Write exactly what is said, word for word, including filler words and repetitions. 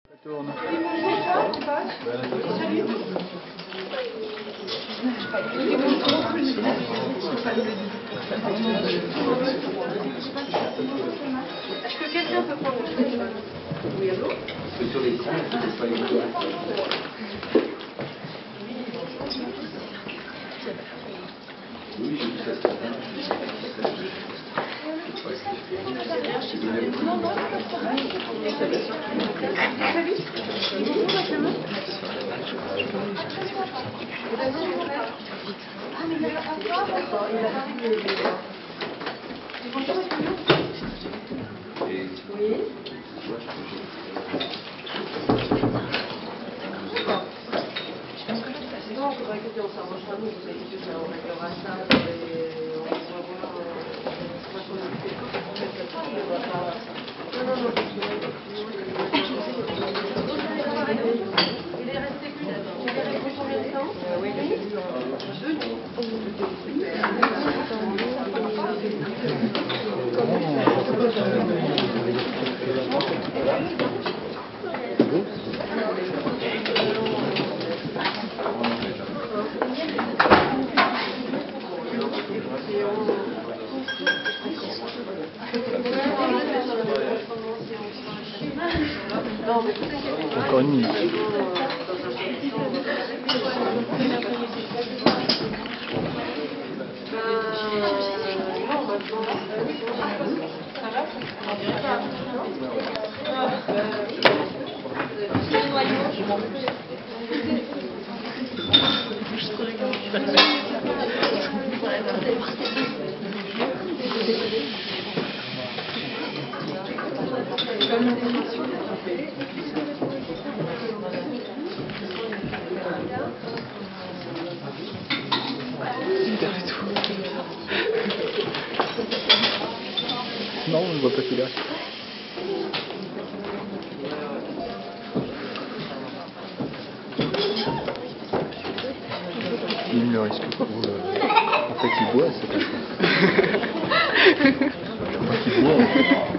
Tourne. Est-ce que quelqu'un peut prendre le téléphone? Oui, allô? Parce que sur l'écran, c'est pas évident. Oui, j'ai vu ça ce matin. Non, non, pas de problème. Salut. Ah, mais il y a un soir, d'accord, il a arrivé. Bonjour, Et oui. Non, il faudra que on s'arrangera nous, vous avez dit que on réglera ça et on va voir, on va s'en occuper. Non, non, non. Il est resté plus là. Il est resté combien de temps? Oui, il est venu en deux nuits. Encore une minute. Non, on ne voit pas qu'il est. Il ne risque pas. En fait, il boit, c'est pas ça. Je crois qu'il boit.